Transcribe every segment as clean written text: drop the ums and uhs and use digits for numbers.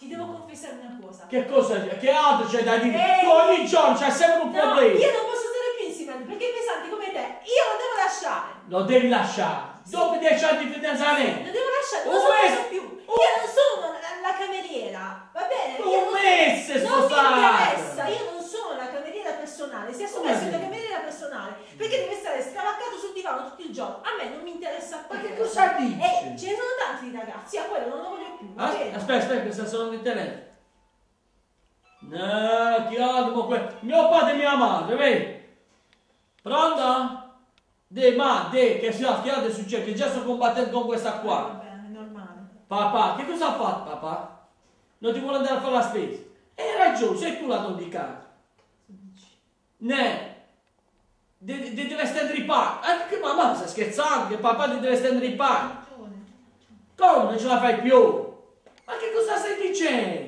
Ti devo confessare una cosa. Che cosa? Che altro c'è da dire? Tu ogni giorno c'hai sempre un problema. Io non posso stare più insieme a lui perché pesanti come te. Io lo devo lasciare. Lo devi lasciare. Dopo 10 anni di fidanzamento. Lo devo lasciare, non so più. Io non sono la cameriera, va bene? Un mese sposato. Non mi interessa, io non sono la cameriera personale. Si è messo la cameriera personale perché deve stare stravaccato sul divano tutto il giorno. A me non mi interessa più. Ma che cosa dici? Ce ne sono tanti di ragazzi, a quello non lo voglio più. Aspetta, che sta suonando il telefono. No, chiamo mio padre e mia madre, vedi? Pronto? Che è successo? Che già sto combattendo con questa qua. Va bene, è normale. Papà, che cosa ha fatto papà? Non ti vuole andare a fare la spesa? Hai ragione, sei tu la donna di casa. Deve stendere i panni. Anche mamma sta scherzando, che papà ti deve stendere i panni. Come non ce la fai più? Ma che cosa stai dicendo?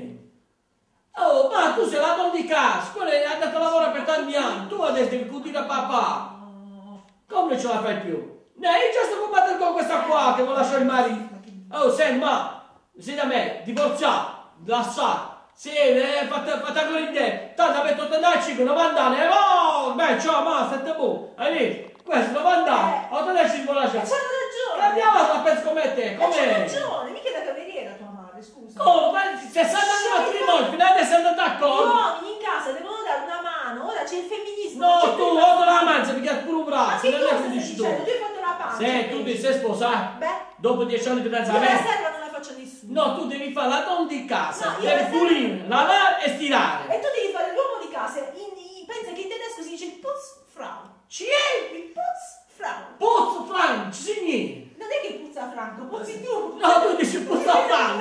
Oh, ma tu sei la donna di casa, quella è andata a lavorare per tanti anni, tu adesso devi cudire a papà. Come non ce la fai più? Io già sto combattendo con questa qua che vuole lasciare il marito. Oh, senti, ma, sei da me, divorziato, lasciato. Sì, fatta con l'idea. Tanto avete 85, 90 anni. Oh, beh, ciao, ma, sette buono. Hai visto? Questo 90 anni, 85 lasciato. C'hanno ragione. Cambiamo la pensa come te, come? C'ha ragione, mica la cameriera tua madre, scusa. Oh, ma 60 anni di matrimonio, finalmente siamo d'accordo. Gli uomini in casa devono dare una mano, ora c'è il femminismo. No, tu odio la manza, mi chiedi pure un braccio. Ma che non è cosa che stai dici dicendo? Tu hai fatto la pancia. Se tu ti sei sposato, Beh, dopo 10 anni di io la fidanzamento. serva non la faccio a nessuno. No, tu devi fare la donna di casa, No, io devi la serva- pulire, lavare e stirare. E tu devi fare l'uomo di casa. Pensa che in tedesco si dice il Putzfrau. Ci è? Il Putzfrau. Pozzo Frank, signi. Non è che puzza Franco, puzzi tu. No, tu dici puzza Frank.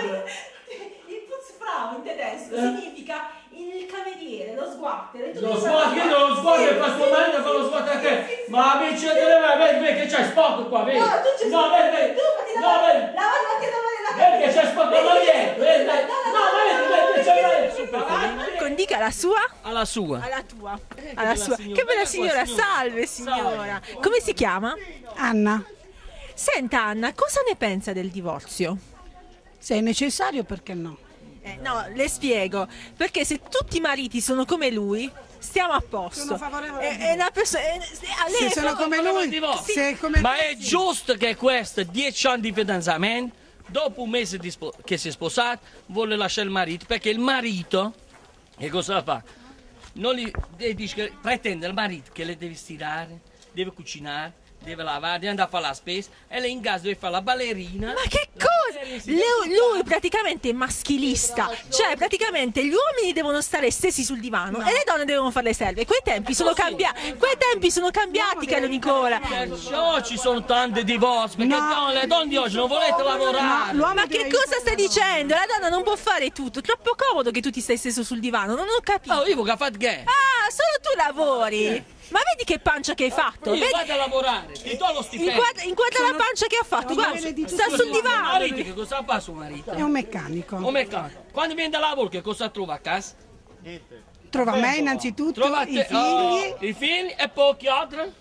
Il Putzfrau in tedesco significa il cameriere, lo sguartere. Tu Lo devi sguardo, fare- io lo sguardo Sì, e fa tuo marito e fa lo sguardo a te. Ma amici, vedi che c'è sport qua, vedi? No, tu c'è No, vedi. Tu fatti No, vedi. lavare anche lavare la Vedi che c'è sport là dietro, vedi? No, vedi, c'è Condica la sua? alla sua. Alla tua. Che Alla bella sua. signora. Che bella Guarda qua, signora, signora. salve signora. Come si chiama? Anna, Senta Anna, cosa ne pensa del divorzio? se è necessario perché no? No, le spiego. Perché se tutti i mariti sono come lui, stiamo a posto. Sono favorevole al È una persona. Se sono come lui, se è come Ma è giusto che questo 10 anni di fidanzamento, dopo un mese che si è sposato, vuole lasciare il marito, perché il marito, che cosa fa? Non gli dice che pretende il marito che le deve stirare, deve cucinare, deve lavare, deve andare a fare la spesa, e lei in casa deve fare la ballerina. Ma che cosa? Lui praticamente è maschilista, cioè praticamente gli uomini devono stare stesi sul divano e le donne devono fare le serve. Quei tempi sono cambiati, caro Nicola. Perciò ci sono tanti divorzi, perché le donne di oggi non volete lavorare. Ma che cosa stai dicendo? La donna non può fare tutto, è troppo comodo che tu ti stai steso sul divano, non ho capito. Oh, io che fate che? Ah, solo tu lavori. Ma vedi che pancia che hai fatto? Io Vedi? vado a lavorare, ti do lo stipendio. Inquadra la pancia che ha fatto, guarda, sta sul Suo divano. marito, che cosa fa suo marito? è un meccanico. Un meccanico. Quando viene da lavoro, che cosa trova a casa? Trova me innanzitutto, Trova i te- figli. i figli e pochi altri?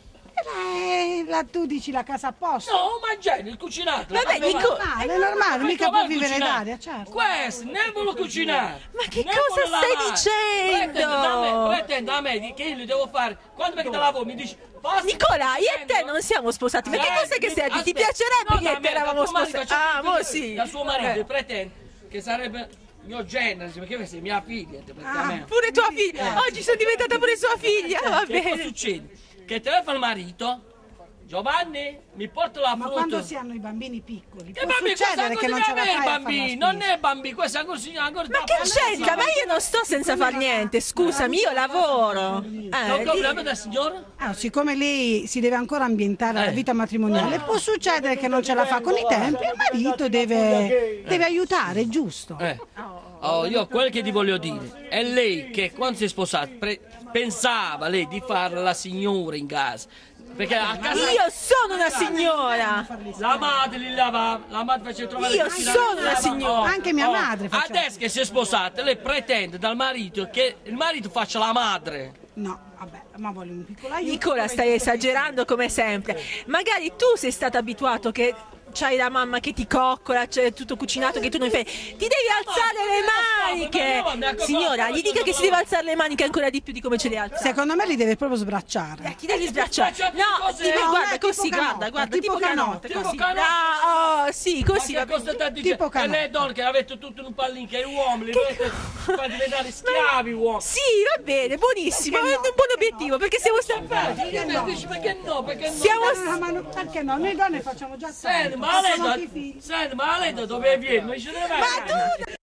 Tu dici la casa a posto. No, mangiare, il cucinato. Vabbè, Nico, È normale, mica può vivere d'aria, certo. Questo, ne vuole cucinare. Ma che ne cosa vuole stai lavare. dicendo? Pretende da me che io li devo fare. Quando vengo da lavoro mi dice... Nicola, io e te non siamo sposati, ma che cosa che sei? Ti piacerebbe che te eravamo sposati? Ah, mo sì. Da suo marito pretende che sarebbe mio genere, perché sei mia figlia. Pure tua figlia. Oggi sono diventata pure sua figlia. Va Che cosa bene. succede? Che telefona il marito, Giovanni, mi porta la Ma frutta. quando si hanno i bambini piccoli, Che può bambino, succedere che non ce la fai a fare la bambino, non spesa. è bambino, questo è ancora Ma che c'entra? Ma io non sto senza far niente, scusami, io lavoro. È un problema da signora? Siccome lei si deve ancora ambientare alla vita matrimoniale, può succedere che non ce la fa con i tempi, il marito deve aiutare, è giusto. Oh, io quel che ti voglio dire è lei che quando si è sposata pensava lei di fare la signora in casa. Perché a casa Io sono una signora. la madre li lavava, la madre faceva trovare Io il sono una signora. Anche mia madre faceva. Adesso che si è sposata, lei pretende dal marito che il marito faccia la madre. No, vabbè, ma vuole un piccolo aiuto. Nicola, stai esagerando come sempre. Magari tu sei stato abituato che c'hai la mamma che ti coccola, c'è tutto cucinato che tu non fai, ti devi alzare le maniche. Signora, gli dica che si deve alzare le maniche ancora di più di come ce le alza. Secondo me li deve proprio sbracciare. Ti devi sbracciare. No, guarda così, guarda, tipo canotta, così. Oh, sì, così. Ma che cosa sta dicendo? E lei donne che avete tutto in un pallino, che uomini, fate diventare schiavi uomini. Sì, va bene, buonissimo, è un buon obiettivo, perché siamo stati... Perché no? Perché no? Perché no? Noi donne facciamo già tanto. Senti, ma lei da dove viene? Ma